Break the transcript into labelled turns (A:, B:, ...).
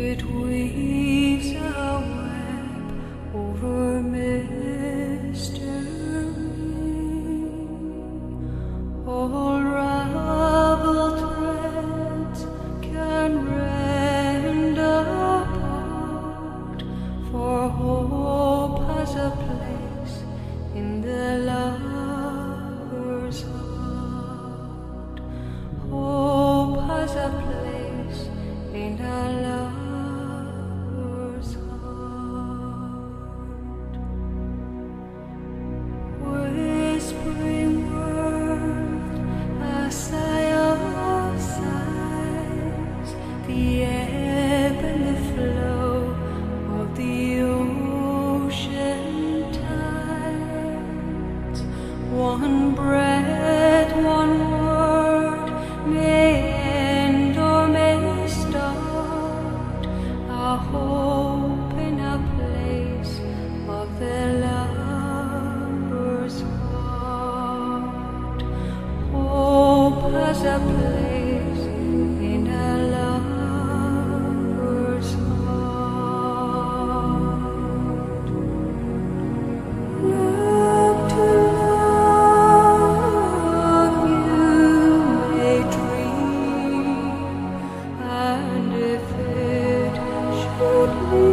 A: It weaves a web over mystery. All raveled threads can rend apart, for hope has a place in the lover's heart. Hope has a place in a lover's heart. Whispering word, a sigh of sighs, the ebb and the flow of the ocean tides. One breath, one word may end or may start a hope in a place of the lover's heart. Hope has a place in a lover's heart. Look to love, you may dream, and if it should lead